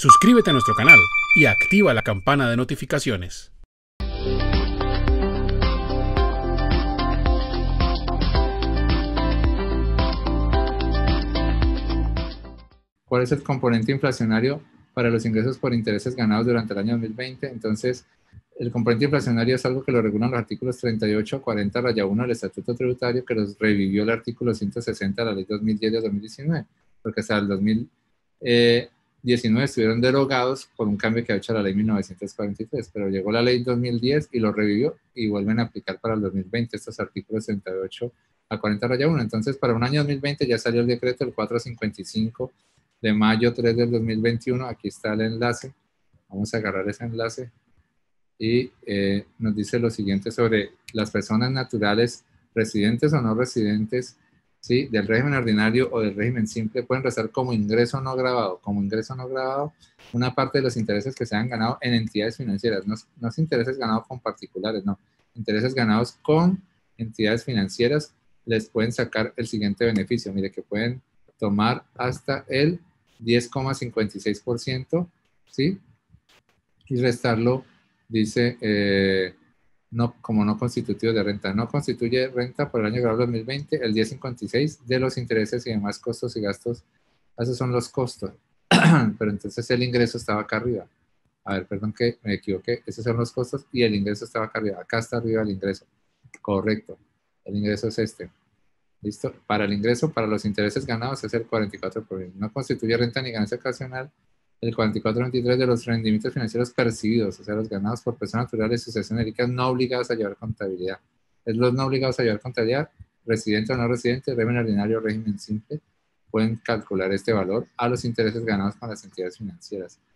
Suscríbete a nuestro canal y activa la campana de notificaciones. ¿Cuál es el componente inflacionario para los ingresos por intereses ganados durante el año 2020? Entonces, el componente inflacionario es algo que lo regulan los artículos 38, 40-1 del Estatuto Tributario, que los revivió el artículo 160 de la Ley 2010 de 2019, porque hasta el 2019 estuvieron derogados por un cambio que ha hecho la Ley 1943, pero llegó la Ley 2010 y lo revivió y vuelven a aplicar para el 2020 estos artículos 38 a 40-1. Entonces, para un año 2020 ya salió el decreto del 455 de mayo 3 del 2021, aquí está el enlace, vamos a agarrar ese enlace y nos dice lo siguiente sobre las personas naturales residentes o no residentes, ¿sí?, del régimen ordinario o del régimen simple, pueden rezar como ingreso no grabado. Como ingreso no grabado, una parte de los intereses que se han ganado en entidades financieras, no es intereses ganados con particulares, no, intereses ganados con entidades financieras, les pueden sacar el siguiente beneficio, mire, que pueden tomar hasta el 10,56%, ¿sí? Y restarlo, dice, no, como no constitutivo de renta. No constituye renta por el año grabado 2020 el 10,56 de los intereses y demás costos y gastos. Esos son los costos. Pero entonces el ingreso estaba acá arriba. A ver, perdón que me equivoqué. Esos son los costos y el ingreso estaba acá arriba. Acá está arriba el ingreso. Correcto. El ingreso es este. ¿Listo? Para el ingreso, para los intereses ganados es el 44%. No constituye renta ni ganancia ocasional el 44,23 de los rendimientos financieros percibidos, o sea, los ganados por personas naturales y asociaciones jurídicas no obligadas a llevar contabilidad. Es los no obligados a llevar contabilidad, residente o no residente, régimen ordinario o régimen simple, pueden calcular este valor a los intereses ganados con las entidades financieras.